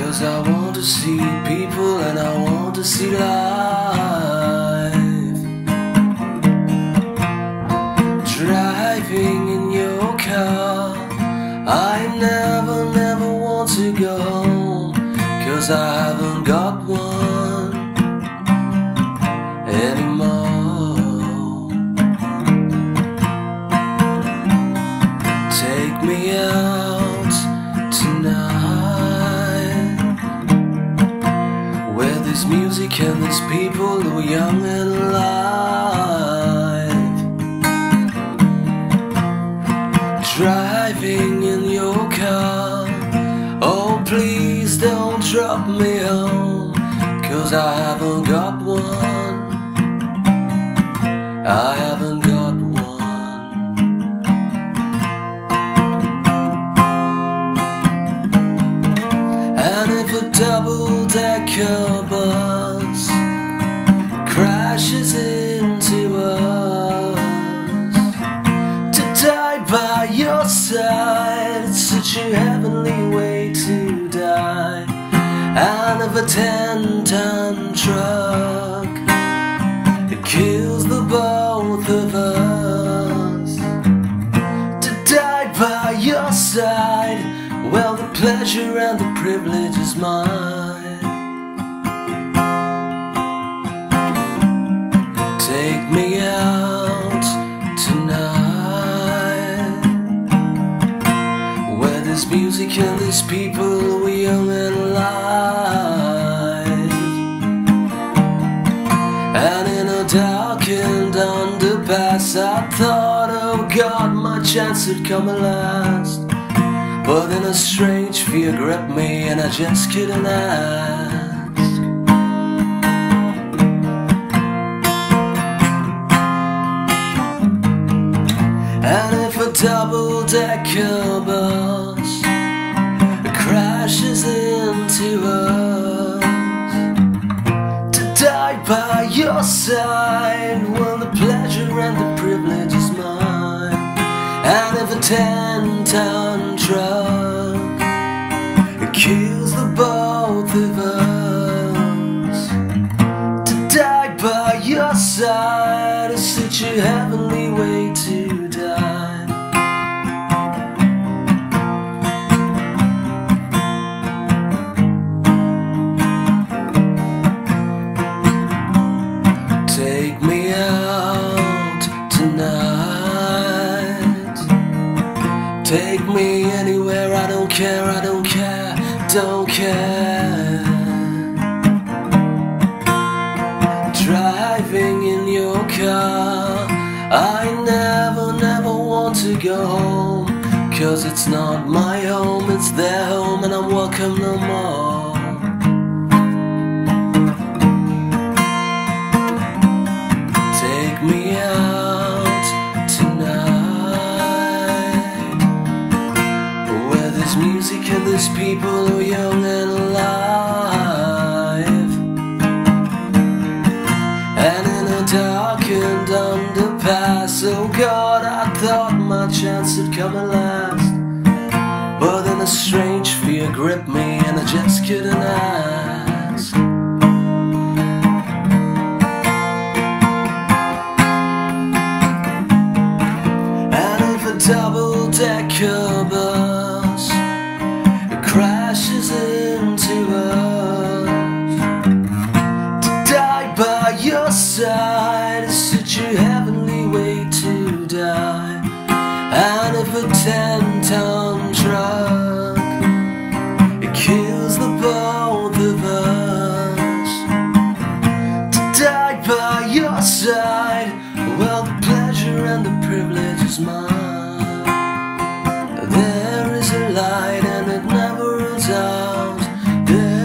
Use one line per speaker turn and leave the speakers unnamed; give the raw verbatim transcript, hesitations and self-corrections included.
'Cause I want to see people and I want to see life. Driving in your car, I never, never want to go home, 'cause I haven't got one anymore. Take me out tonight, where there's music and there's people who are young and alive. Driving in your car, oh please don't drop me home, 'cause I haven't got one, I haven't got one. And if a double-decker bus crashes into us, to die by your side, it's such a heavenly way to die. And if a ten-ton truck it kills the both of us, to die by your side, well, the pleasure and the privilege is mine. Take me out tonight, where there's music and there's people who are young and alive. And in a darkened underpass, I thought, oh God, my chance had come at last. But then a strange fear gripped me and I just couldn't ask. And if a double-decker bus crashes into us, to die by your side, well, the pleasure and the privilege is mine. And if a ten-ton truck it kills the both of us, to die by your side is such a heavenly way to die. Take me out tonight, take me anywhere, I don't care, I don't care, don't care. Driving in your car, I never, never want to go home, 'cause it's not my home, it's their home, and I'm welcome no more. Take me out tonight, where there's music and there's people who are young and alive. And in a darkened underpass, oh God, I thought my chance had come at last. But then a strange fear gripped me and I just couldn't ask. And if a double-decker bus it crashes into us, to die by your side is such a heavenly way to die. And if a ten-ton truck it kills the both of us, to die by your side, well, the pleasure and the privilege is mine. There is a light and it never runs out. There